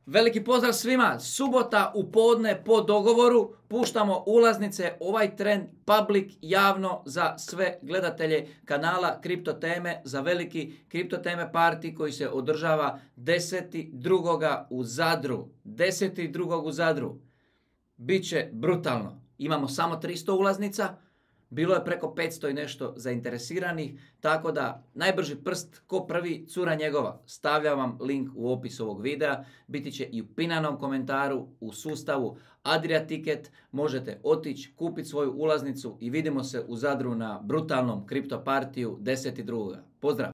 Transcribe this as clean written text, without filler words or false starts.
Veliki pozdrav svima, subota u podne po dogovoru puštamo ulaznice, ovaj tren public javno za sve gledatelje kanala Kripto teme, za veliki Kripto teme party koji se održava 10.2. u Zadru. 10.2. u Zadru. Biće brutalno. Imamo samo 300 ulaznica. Bilo je preko 500 i nešto zainteresiranih, tako da najbrži prst ko prvi cura njegova. Stavljam vam link u opis ovog videa, biti će i u pinanom komentaru u sustavu Adria Ticket. Možete otići, kupiti svoju ulaznicu i vidimo se u Zadru na brutalnom kripto partiju 10.2. Pozdrav!